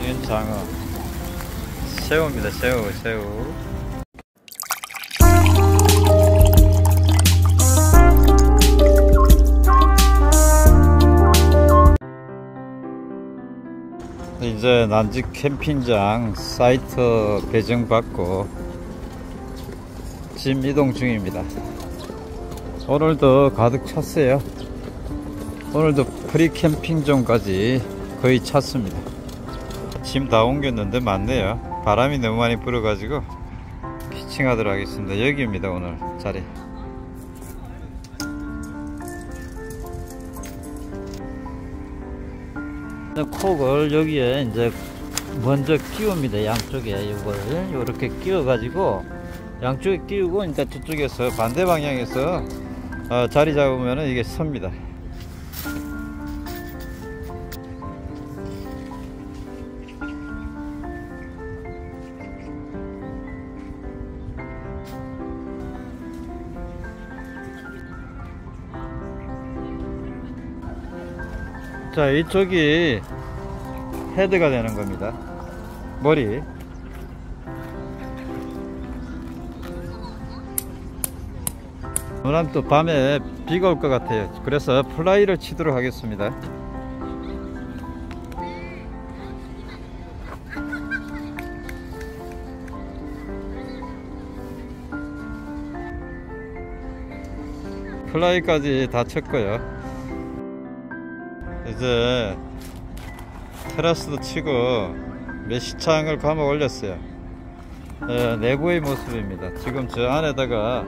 이건 장어. 새우입니다. 새우. 이제 난지 캠핑장 사이트 배정받고 짐 이동 중입니다. 오늘도 가득 찼어요. 오늘도 프리 캠핑존까지 거의 찼습니다. 짐 다 옮겼는데 많네요. 바람이 너무 많이 불어가지고 피칭하도록 하겠습니다. 여기입니다. 오늘 자리. 콕을 여기에 이제 먼저 끼웁니다. 양쪽에 이걸 이렇게 끼워 가지고 양쪽에 끼우고 이제 저쪽에서 반대 방향에서 자리 잡으면 이게 섭니다. 자, 이쪽이 헤드가 되는 겁니다. 머리. 오늘 또 밤에 비가 올 것 같아요. 그래서 플라이를 치도록 하겠습니다. 플라이까지 다 쳤고요. 이제 테라스도 치고 메시창을 감아 올렸어요. 내부의 모습입니다. 지금 저 안에다가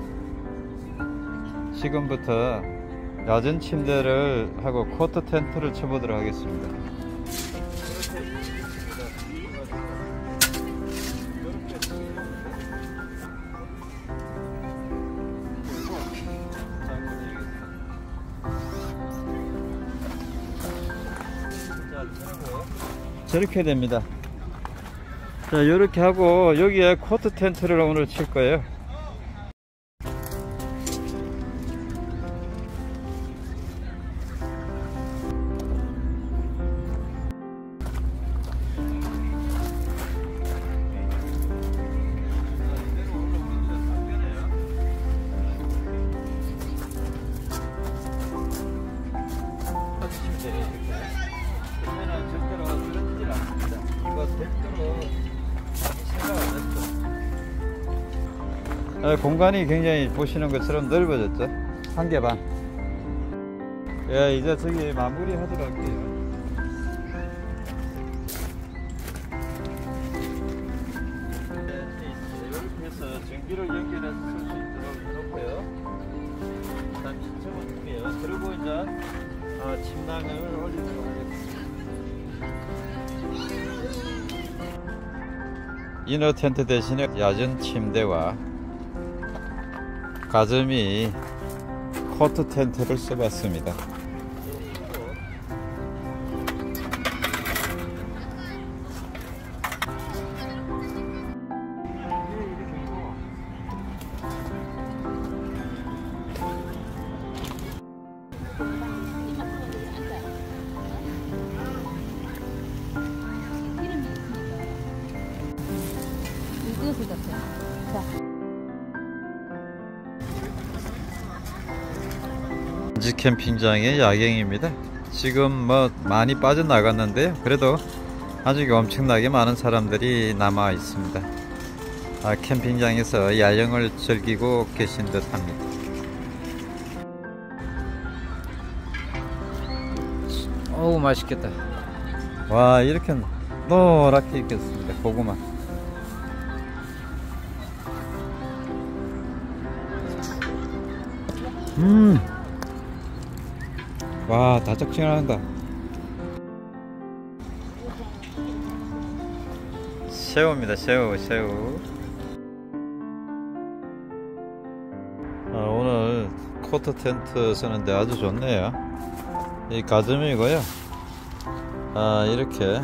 지금부터 야전 침대를 하고 코트 텐트를 쳐보도록 하겠습니다. 저렇게 됩니다. 자, 이렇게 하고 여기에 코트 텐트를 오늘 칠 거예요. 공간이 굉장히 보시는 것처럼 넓어졌죠. 1개 반. 예, 이제 저기 마무리 하도록 할게요. 이렇게 해서 전기를 연결해서 쓸 수 있도록 해놓고요. 잠시 접어줄게요. 그리고 이제 침낭을 올리도록 하겠습니다. 이너 텐트 대신에 야전 침대와 가점이 코트 텐트를 써봤습니다. 난지 캠핑장의 야경입니다. 지금 뭐 많이 빠져나갔는데요. 그래도 아직 엄청나게 많은 사람들이 남아 있습니다. 캠핑장에서 야영을 즐기고 계신 듯 합니다. 어우, 맛있겠다. 와, 이렇게 노랗게 익겠습니다. 고구마. 와, 다적지근한다. 새우입니다. 새우. 오늘 코트 텐트 쓰는데 아주 좋네요. 이 가점이고요. 이렇게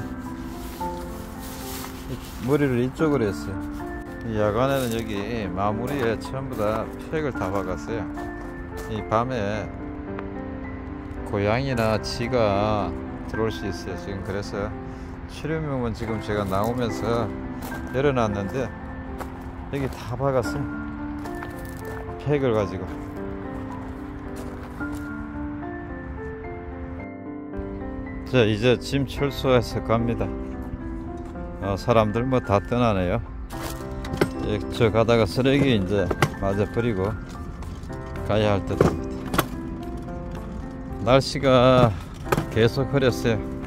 머리를 이쪽으로 했어요. 이 야간에는 여기 마무리에 전부 다 팩을 다 박았어요. 이 밤에 고양이나 쥐가 들어올 수 있어요. 지금 그래서 출입문은 지금 제가 나오면서 열어놨는데 여기 다 박았어요. 팩을 가지고. 자, 이제 짐 철수해서 갑니다. 사람들 뭐 다 떠나네요. 저 가다가 쓰레기 이제 마저 버리고 가야 할 듯 합니다. 날씨가 계속 흐렸어요.